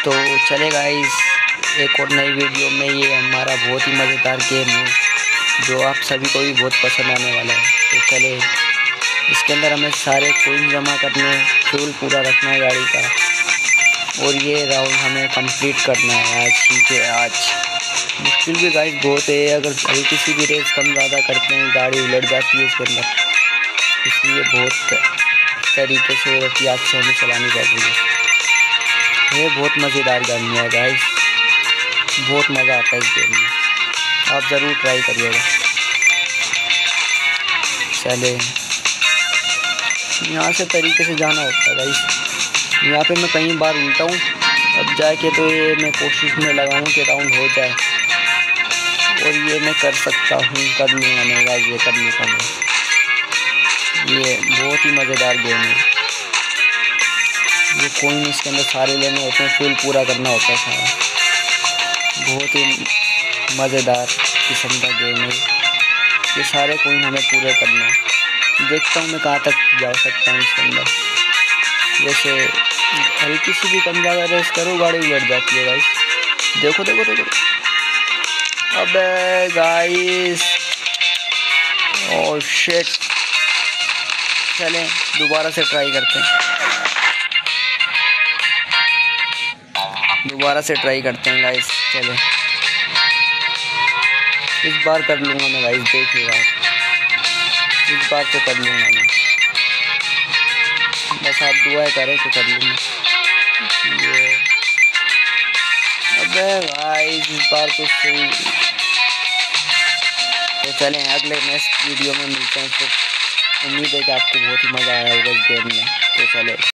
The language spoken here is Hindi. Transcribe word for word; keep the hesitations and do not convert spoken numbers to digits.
तो चले गाइस, एक और नई वीडियो में। ये हमारा बहुत ही मज़ेदार गेम है जो आप सभी को भी बहुत पसंद आने वाला है। तो चले, इसके अंदर हमें सारे कोइन जमा करने, फ्यूल पूरा रखना है गाड़ी का, और ये राउंड हमें कंप्लीट करना है आज ही के आज। मुश्किल भी गाइस बहुत है, अगर हल्की सी भी रेस कम ज़्यादा करते हैं गाड़ी उलट जाती है इसके अंदर, इसलिए बहुत तरीके से एहतियात से हमें चलानी पड़ती है। ये बहुत मज़ेदार गेम है गाइस, बहुत मज़ा आता है इस गेम में, आप ज़रूर ट्राई करिएगा। चले, यहाँ से तरीके से जाना होता है गाइस। यहाँ पे मैं कई बार उल्टा हूँ, अब जाके तो ये मैं कोशिश में लगा हूँ कि राउंड हो जाए, और ये मैं कर सकता हूँ, कर लूँगा मैं गाइस, ये कर लूँगा मैं। ये बहुत ही मज़ेदार गेम है। ये कोइन इसके अंदर सारे लेने होते हैं, फ्यूल पूरा करना होता है सारा। बहुत ही मज़ेदार किस्म का गेम है ये, सारे कोइन हमें पूरे करना है। देखता हूँ मैं कहाँ तक जा सकता हूँ इसके अंदर। जैसे हल्की सी भी कम ज़्यादा रेस करो गाड़ी उलट जाती है गाइस। देखो देखो देखो, अबे गाइस, ओह शिट। चलें दोबारा से ट्राई करते हैं, दोबारा से ट्राई करते हैं गाइस। चले, इस बार कर लूँगा मैं गाइस, देखिएगा इस बार तो कर लूँगा मैं, बस आप दुआ करें तो कर लूँगा ये। अबे गाइस इस बार तो सही। तो चलें अगले नेक्स्ट वीडियो में मिलते हैं। तो उम्मीद है कि आपको बहुत ही मज़ा आया होगा इस गेम में। तो चले।